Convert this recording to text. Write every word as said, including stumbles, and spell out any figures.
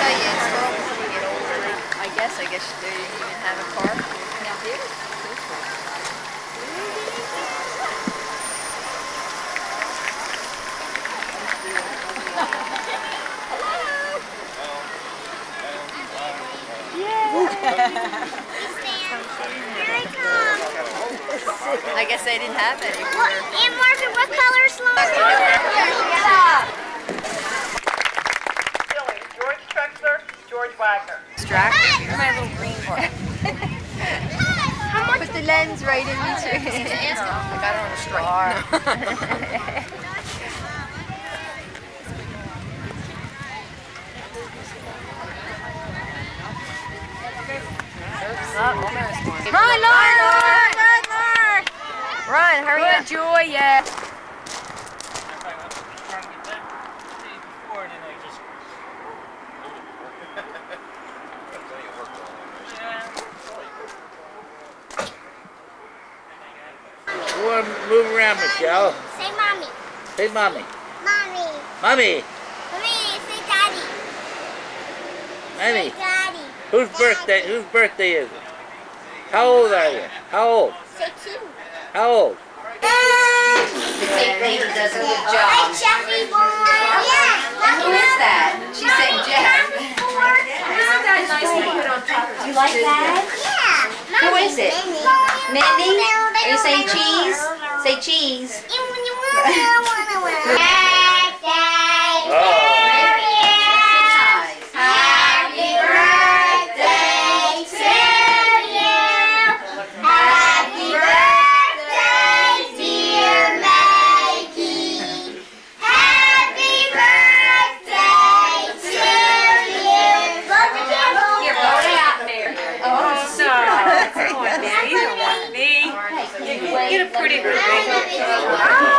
how you install them when you get older. I guess, I guess they didn't even have a car. Now here's this one. I guess they didn't have any. What, and Margaret, what color is long? George Trexler, George Wagner. Distracted. You're my little green boy. Put the lens right in between. I got it on a star. Run, Lauren! Run, run, run! Run, hurry up. Good joy, yeah. Move around, Michelle. Say mommy. Say mommy. Mommy. Mommy. Mommy, say daddy. Mommy. Say daddy. Whose Daddy. birthday? Whose birthday is it? How old are you? How old? Say two. How old? The cake lady does a good job. Hi, Jeffrey boy. Yeah. And who is that? She said Jeff. Isn't that nice to put on top? Do you like that? Yeah. Who is it? Mindy? Are you saying cheese? Say cheese. Get a pretty birthday.